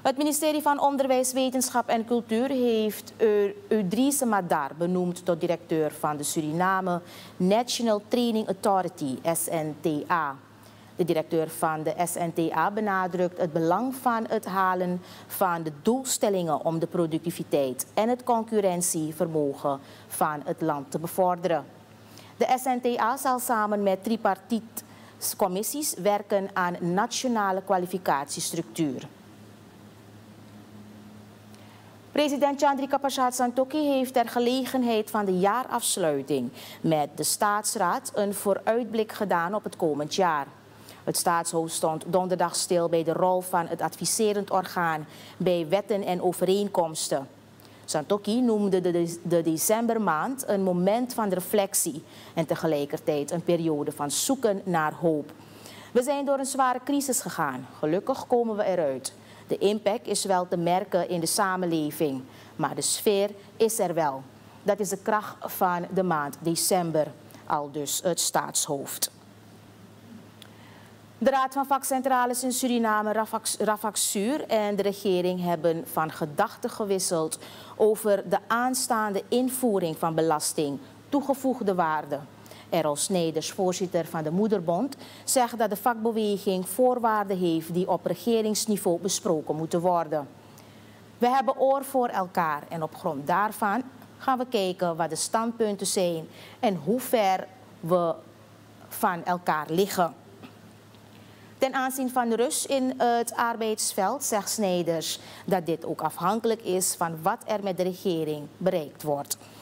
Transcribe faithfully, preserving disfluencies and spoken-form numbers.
Het ministerie van Onderwijs, Wetenschap en Cultuur heeft Eudrice Madar benoemd tot directeur van de Suriname National Training Authority, S N T A. De directeur van de S N T A benadrukt het belang van het halen van de doelstellingen om de productiviteit en het concurrentievermogen van het land te bevorderen. De S N T A zal samen met tripartite commissies werken aan een nationale kwalificatiestructuur. President Chandrika Prasad Santokhi heeft ter gelegenheid van de jaarafsluiting met de Staatsraad een vooruitblik gedaan op het komend jaar. Het staatshoofd stond donderdag stil bij de rol van het adviserend orgaan bij wetten en overeenkomsten. Santokhi noemde de, de decembermaand een moment van reflectie en tegelijkertijd een periode van zoeken naar hoop. We zijn door een zware crisis gegaan. Gelukkig komen we eruit. De impact is wel te merken in de samenleving, maar de sfeer is er wel. Dat is de kracht van de maand december, aldus het staatshoofd. De Raad van Vakcentrales in Suriname, Ravaxur, en de regering hebben van gedachten gewisseld over de aanstaande invoering van belasting toegevoegde waarde. Errol Snijders, voorzitter van de Moederbond, zegt dat de vakbeweging voorwaarden heeft die op regeringsniveau besproken moeten worden. We hebben oor voor elkaar en op grond daarvan gaan we kijken wat de standpunten zijn en hoe ver we van elkaar liggen. Ten aanzien van de rust in het arbeidsveld zegt Snijders dat dit ook afhankelijk is van wat er met de regering bereikt wordt.